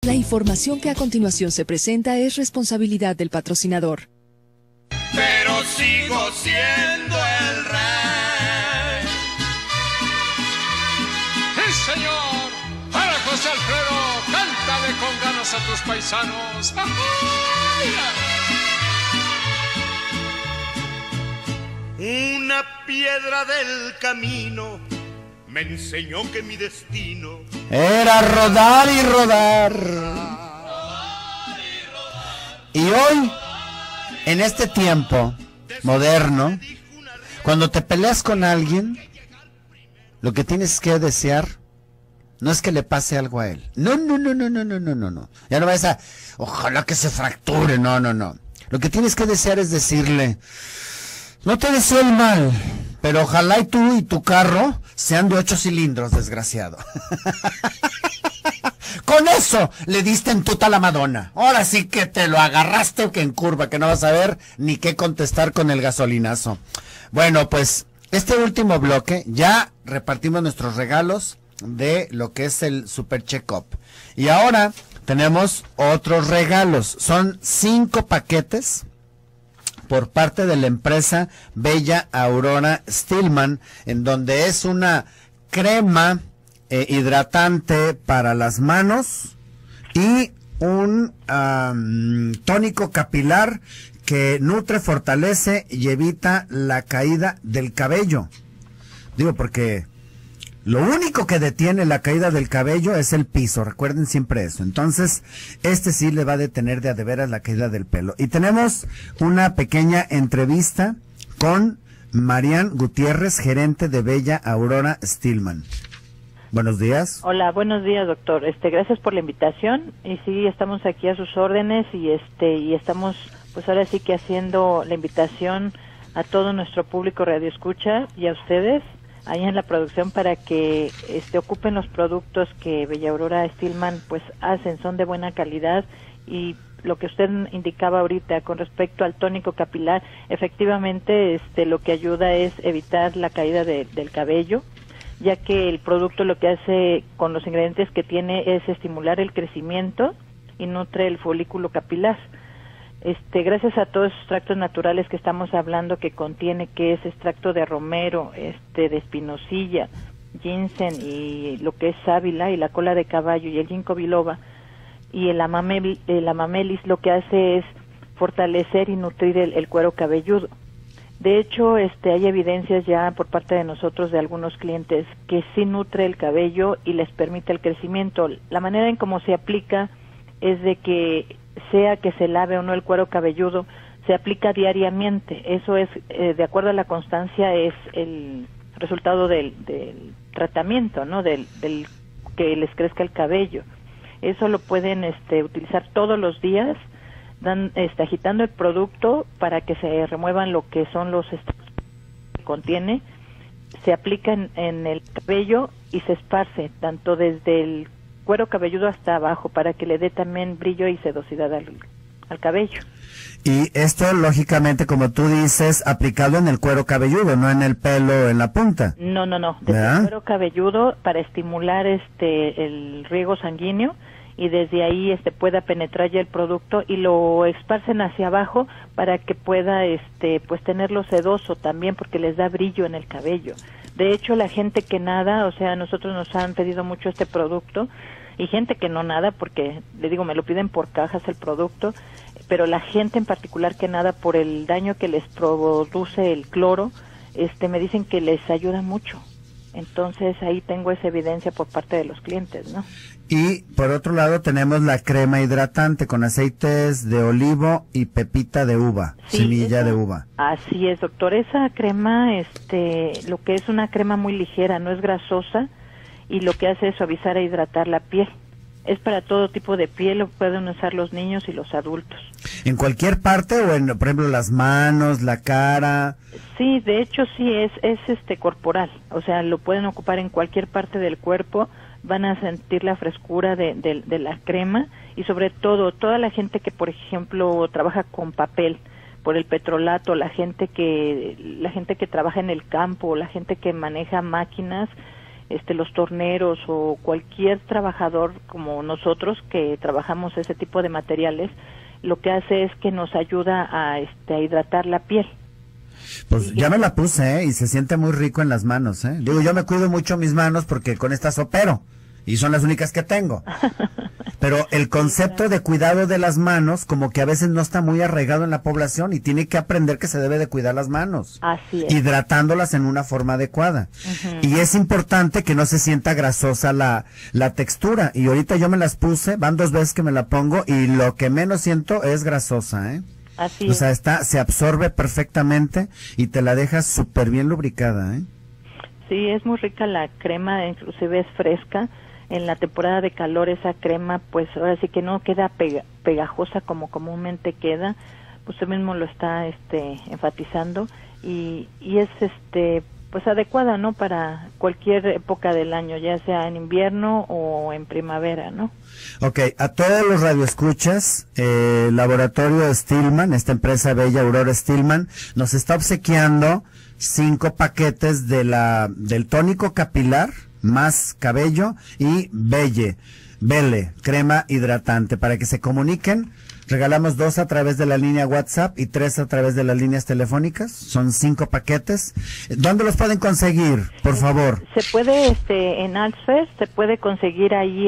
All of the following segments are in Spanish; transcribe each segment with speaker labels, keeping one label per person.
Speaker 1: La información que a continuación se presenta es responsabilidad del patrocinador.
Speaker 2: Pero sigo siendo el rey.
Speaker 3: ¡Sí, señor! ¡Para José Alfredo! ¡Cántale con ganas a tus paisanos!
Speaker 2: Una piedra del camino me enseñó que mi destino
Speaker 4: era rodar y rodar. Y hoy, en este tiempo moderno, cuando te peleas con alguien, lo que tienes que desear no es que le pase algo a él. No. Ya no vas a, ojalá que se fracture, no. Lo que tienes que desear es decirle, no te deseo el mal, pero ojalá y tú y tu carro sean de 8 cilindros, desgraciado. Con eso le diste en tuta a la Madonna. Ahora sí que te lo agarraste que en curva, que no vas a ver ni qué contestar con el gasolinazo. Bueno, pues este último bloque ya repartimos nuestros regalos de lo que es el Super Check-up. Y ahora tenemos otros regalos. Son 5 paquetes por parte de la empresa Bella Aurora Stillman, en donde es una crema hidratante para las manos y un tónico capilar que nutre, fortalece y evita la caída del cabello. Digo, porque lo único que detiene la caída del cabello es el piso, recuerden siempre eso. Entonces, este sí le va a detener de a de veras la caída del pelo. Y tenemos una pequeña entrevista con Marian Gutiérrez, gerente de Bella Aurora Stillman. Buenos días.
Speaker 5: Hola, buenos días, doctor. Gracias por la invitación. Y sí, estamos aquí a sus órdenes y estamos, pues ahora sí que haciendo la invitación a todo nuestro público radioescucha y a ustedes ahí en la producción para que ocupen los productos que Bella Aurora Stillman pues hacen, son de buena calidad. Y lo que usted indicaba ahorita con respecto al tónico capilar, efectivamente lo que ayuda es evitar la caída del cabello, ya que el producto lo que hace con los ingredientes que tiene es estimular el crecimiento y nutre el folículo capilar. Gracias a todos esos extractos naturales que estamos hablando, que contiene, que es extracto de romero, de espinosilla, ginseng y lo que es sábila y la cola de caballo y el ginkgo biloba y el amamelis, lo que hace es fortalecer y nutrir el cuero cabelludo. De hecho, hay evidencias ya por parte de nosotros de algunos clientes que sí nutre el cabello y les permite el crecimiento. La manera en cómo se aplica es de que sea que se lave o no el cuero cabelludo, se aplica diariamente. Eso es, de acuerdo a la constancia, es el resultado del tratamiento, ¿no? Del que les crezca el cabello. Eso lo pueden utilizar todos los días, agitando el producto para que se remuevan lo que son los que contiene, se aplica en el cabello y se esparce tanto desde el cuero cabelludo hasta abajo para que le dé también brillo y sedosidad al cabello.
Speaker 4: Y esto, lógicamente, como tú dices, aplicado en el cuero cabelludo, no en el pelo, en la punta.
Speaker 5: No, desde el cuero cabelludo para estimular el riego sanguíneo y desde ahí pueda penetrar ya el producto y lo esparcen hacia abajo para que pueda pues tenerlo sedoso también, porque les da brillo en el cabello. De hecho, la gente que nada, o sea, nosotros nos han pedido mucho este producto y gente que no nada, porque le digo, me lo piden por cajas el producto, pero la gente en particular que nada por el daño que les produce el cloro, me dicen que les ayuda mucho. Entonces ahí tengo esa evidencia por parte de los clientes, ¿no?
Speaker 4: Y por otro lado tenemos la crema hidratante con aceites de olivo y pepita de uva, sí, semilla de uva.
Speaker 5: Así es, doctor. Esa crema, lo que es una crema muy ligera, no es grasosa y lo que hace es suavizar e hidratar la piel. Es para todo tipo de piel, lo pueden usar los niños y los adultos. ¿En cualquier parte o por ejemplo, las manos, la cara? Sí, de hecho sí, es corporal, o sea, lo pueden ocupar en cualquier parte del cuerpo, van a sentir la frescura de la crema y sobre todo, toda la gente que, por ejemplo, trabaja con papel, por el petrolato, la gente que trabaja en el campo, la gente que maneja máquinas, los torneros o cualquier trabajador como nosotros que trabajamos ese tipo de materiales, lo que hace es que nos ayuda a hidratar la piel.
Speaker 4: Pues ya me la puse, y se siente muy rico en las manos, Digo, yo me cuido mucho mis manos porque con estas opero, y son las únicas que tengo. Pero el concepto de cuidado de las manos, como que a veces no está muy arraigado en la población, y tiene que aprender que se debe de cuidar las manos.
Speaker 5: Así es.
Speaker 4: Hidratándolas en una forma adecuada. Y es importante que no se sienta grasosa la textura. Y ahorita yo me las puse, van 2 veces que me la pongo, y lo que menos siento es grasosa,
Speaker 5: Así
Speaker 4: es. O sea, se absorbe perfectamente y te la dejas súper bien lubricada,
Speaker 5: Sí, es muy rica la crema, inclusive es fresca. En la temporada de calor esa crema, pues ahora sí que no queda pegajosa como comúnmente queda. Usted mismo lo está enfatizando, y es pues adecuada, ¿no? Para cualquier época del año, ya sea en invierno o en primavera, ¿no?
Speaker 4: Ok, a todos los radioescuchas, Laboratorio Stillman, esta empresa bella, Aurora Stillman, nos está obsequiando 5 paquetes del tónico capilar más cabello y Belle, crema hidratante, para que se comuniquen. Regalamos 2 a través de la línea WhatsApp y 3 a través de las líneas telefónicas. Son 5 paquetes. ¿Dónde los pueden conseguir, por favor?
Speaker 5: Se puede, en Alsfer, se puede conseguir ahí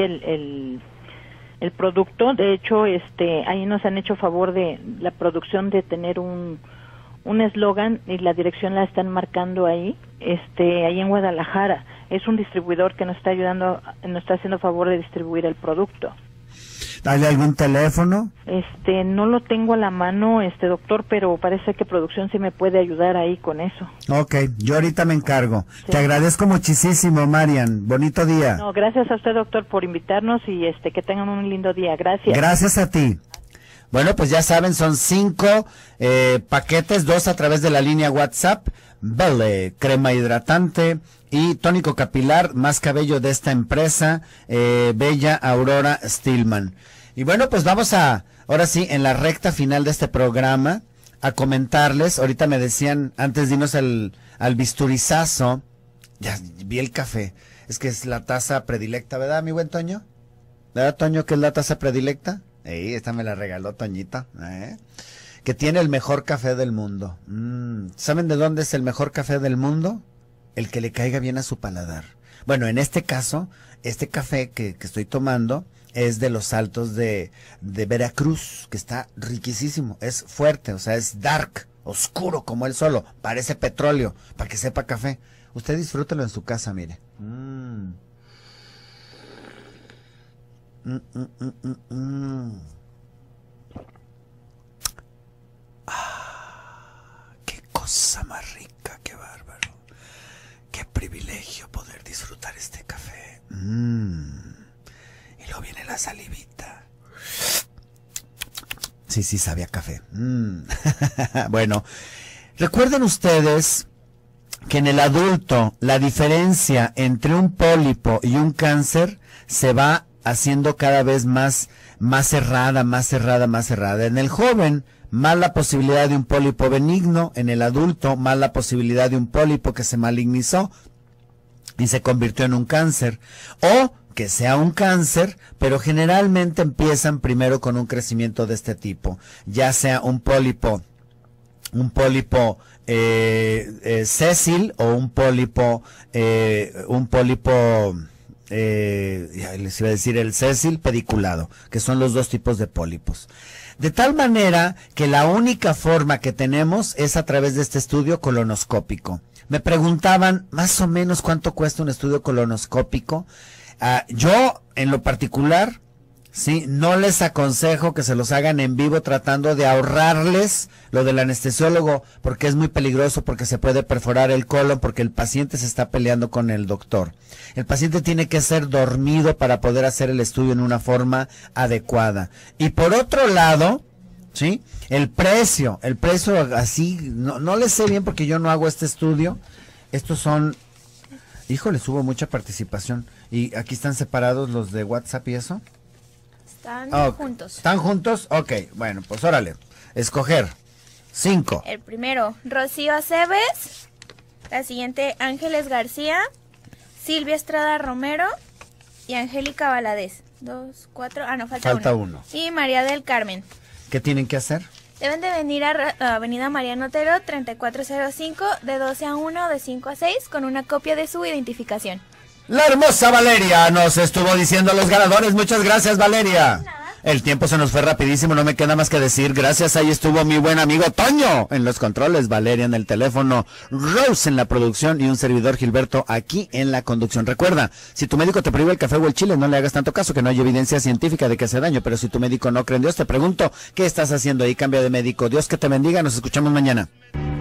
Speaker 5: el producto. De hecho, ahí nos han hecho favor de la producción de tener un eslogan, y la dirección la están marcando ahí, ahí en Guadalajara. Es un distribuidor que nos está ayudando, nos está haciendo favor de distribuir el producto.
Speaker 4: ¿Hay algún teléfono?
Speaker 5: No lo tengo a la mano, doctor, pero parece que producción sí me puede ayudar ahí con eso.
Speaker 4: Ok, yo ahorita me encargo. Sí. Te agradezco muchísimo, Marian. Bonito día.
Speaker 5: No, gracias a usted, doctor, por invitarnos, y que tengan un lindo día. Gracias.
Speaker 4: Gracias a ti. Bueno, pues ya saben, son 5 paquetes, 2 a través de la línea WhatsApp, Belle, crema hidratante y tónico capilar, más cabello de esta empresa, bella Aurora Stillman. Y bueno, pues vamos ahora sí, en la recta final de este programa, a comentarles. Ahorita me decían, antes de irnos al bisturizazo, ya vi el café, es que es la taza predilecta, ¿verdad, mi buen Toño? ¿Verdad, Toño, que es la taza predilecta? Esta me la regaló Toñita, que tiene el mejor café del mundo. ¿Saben de dónde es el mejor café del mundo? El que le caiga bien a su paladar. Bueno, en este caso, este café que estoy tomando es de los Altos de Veracruz, que está riquísimo, es fuerte, o sea, es dark, oscuro como él solo, parece petróleo, para que sepa café. Usted disfrútelo en su casa, mire. Qué cosa más rica, qué bárbaro. Qué privilegio poder disfrutar este café. Y luego viene la salivita. Sí, sabe a café. Bueno, recuerden ustedes que en el adulto la diferencia entre un pólipo y un cáncer se va haciendo cada vez más cerrada. En el joven, más la posibilidad de un pólipo benigno. En el adulto, más la posibilidad de un pólipo que se malignizó y se convirtió en un cáncer. O que sea un cáncer, pero generalmente empiezan primero con un crecimiento de este tipo. Ya sea un pólipo sésil o un pólipo les iba a decir el sésil pediculado, que son los 2 tipos de pólipos. De tal manera que la única forma que tenemos es a través de este estudio colonoscópico. Me preguntaban más o menos cuánto cuesta un estudio colonoscópico. Yo, en lo particular, sí, no les aconsejo que se los hagan en vivo, tratando de ahorrarles lo del anestesiólogo, porque es muy peligroso, porque se puede perforar el colon, porque el paciente se está peleando con el doctor. El paciente tiene que ser dormido para poder hacer el estudio en una forma adecuada. Y por otro lado, sí, el precio así, no le sé bien porque yo no hago este estudio. Estos son, híjole, hubo mucha participación. ¿Y aquí están separados los de WhatsApp y eso?
Speaker 6: Están juntos.
Speaker 4: ¿Están juntos? Ok, bueno, pues órale. Escoger. 5.
Speaker 6: El primero, Rocío Aceves. La siguiente, Ángeles García. Silvia Estrada Romero y Angélica Valadez. 2, 4, no, falta uno. Y María del Carmen.
Speaker 4: ¿Qué tienen que hacer?
Speaker 6: Deben de venir a Avenida Mariano Otero, 3405, de 12 a 1, de 5 a 6, con una copia de su identificación.
Speaker 4: La hermosa Valeria nos estuvo diciendo los ganadores. Muchas gracias, Valeria. El tiempo se nos fue rapidísimo, no me queda más que decir gracias. Ahí estuvo mi buen amigo Toño en los controles, Valeria en el teléfono, Rose en la producción y un servidor Gilberto aquí en la conducción. Recuerda, si tu médico te prohíbe el café o el chile, no le hagas tanto caso, que no hay evidencia científica de que hace daño. Pero si tu médico no cree en Dios, te pregunto, ¿qué estás haciendo ahí? Cambia de médico. Dios que te bendiga, nos escuchamos mañana.